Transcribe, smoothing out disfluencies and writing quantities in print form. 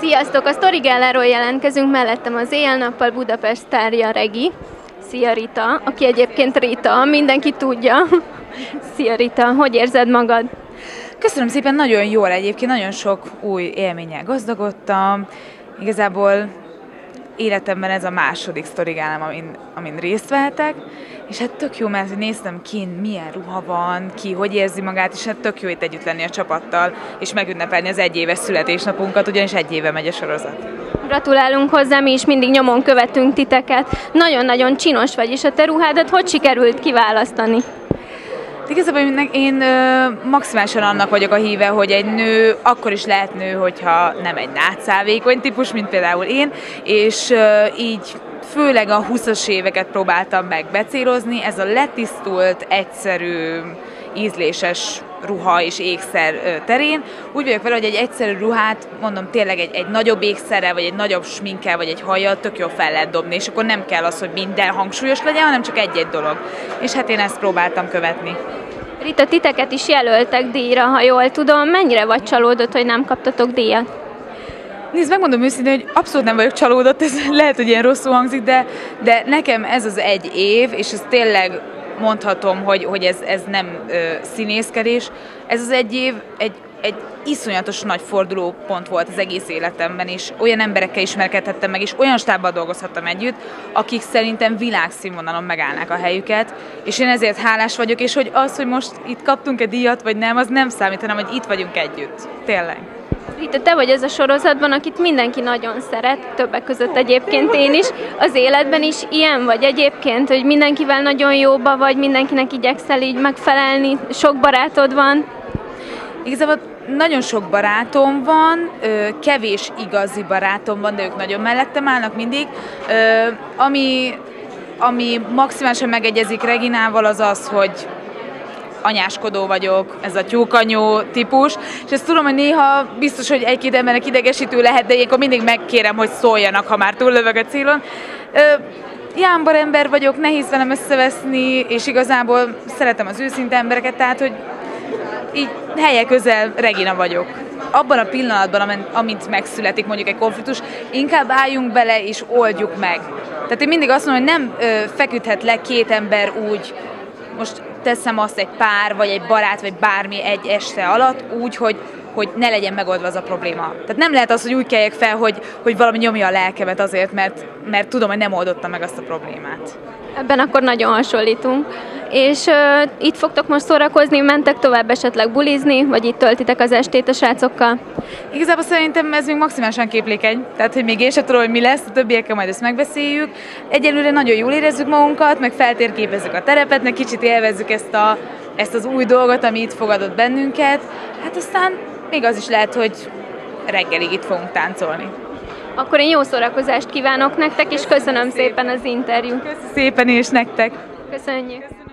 Sziasztok! A Storygáláról jelentkezünk, mellettem az éjjel-nappal Budapest sztárja Regi. Szia Rita, aki egyébként Rita, mindenki tudja. Szia Rita, hogy érzed magad? Köszönöm szépen, nagyon jól egyébként, nagyon sok új élménnyel gazdagodtam. Igazából életemben ez a második Storygálám, amin részt vehetek, és hát tök jó, mert néztem ki, milyen ruha van, ki hogy érzi magát, és hát tök jó itt együtt lenni a csapattal, és megünnepelni az egyéves születésnapunkat, ugyanis egy éve megy a sorozat. Gratulálunk hozzá, mi is mindig nyomon követünk titeket. Nagyon-nagyon csinos vagy, és a te ruhádat hogy sikerült kiválasztani? Igazából én maximálisan annak vagyok a híve, hogy egy nő akkor is lehet nő, hogyha nem egy nátszálvékony típus, mint például én, és így főleg a 20-as éveket próbáltam meg becélozni. Ez a letisztult, egyszerű, ízléses ruha és ékszer terén. Úgy vagyok vele, hogy egy egyszerű ruhát, mondom tényleg egy nagyobb ékszerrel, vagy egy nagyobb sminkkel, vagy egy hajjal tök jól fel lehet dobni, és akkor nem kell az, hogy minden hangsúlyos legyen, hanem csak egy-egy dolog. És hát én ezt próbáltam követni. Rita, titeket is jelöltek díjra, ha jól tudom. Mennyire vagy csalódott, hogy nem kaptatok díjat? Nézd, megmondom őszintén, hogy abszolút nem vagyok csalódott, ez lehet, hogy ilyen rosszul hangzik, de nekem ez az egy év, és ez tényleg mondhatom, hogy ez nem színészkedés. Ez az egy év egy iszonyatos nagy fordulópont volt az egész életemben, és olyan emberekkel ismerkedhettem meg, és olyan stábbal dolgozhattam együtt, akik szerintem világszínvonalon megállnák a helyüket, és én ezért hálás vagyok, és hogy az, hogy most itt kaptunk-e díjat, vagy nem, az nem számít, hanem hogy itt vagyunk együtt. Tényleg. Rita, te vagy ez a sorozatban, akit mindenki nagyon szeret, többek között egyébként én is. Az életben is ilyen vagy egyébként, hogy mindenkivel nagyon jóba vagy, mindenkinek igyekszel így megfelelni, sok barátod van? Igazából nagyon sok barátom van, kevés igazi barátom van, de ők nagyon mellettem állnak mindig. Ami maximálisan megegyezik Reginával, az az, hogy anyáskodó vagyok, ez a tyúkanyó típus, és ezt tudom, hogy néha biztos, hogy egy-két embernek idegesítő lehet, de ilyenkor mindig megkérem, hogy szóljanak, ha már túllövök a célon. Jámbar ember vagyok, nehéz velem összeveszni, és igazából szeretem az őszinte embereket, tehát, hogy így helye közel Regina vagyok. Abban a pillanatban, amint megszületik mondjuk egy konfliktus, inkább álljunk bele és oldjuk meg. Tehát én mindig azt mondom, hogy nem feküdhet le két ember úgy, most teszem azt egy pár, vagy egy barát, vagy bármi egy este alatt, úgy, hogy ne legyen megoldva az a probléma. Tehát nem lehet az, hogy úgy keljek fel, hogy valami nyomja a lelkemet azért, mert tudom, hogy nem oldottam meg azt a problémát. Ebben akkor nagyon hasonlítunk. És itt fogtok most szórakozni, mentek tovább esetleg bulizni, vagy itt töltitek az estét a srácokkal? Igazából szerintem ez még maximálisan képlékeny, tehát hogy még én sem tudom, hogy mi lesz, a többiekkel majd ezt megbeszéljük. Egyelőre nagyon jól érezzük magunkat, meg feltérképezzük a terepet, meg kicsit élvezzük ezt az új dolgot, ami itt fogadott bennünket. Hát aztán még az is lehet, hogy reggelig itt fogunk táncolni. Akkor én jó szórakozást kívánok nektek, és köszönöm szépen az interjút. Köszönöm szépen, és nektek. Köszönjük.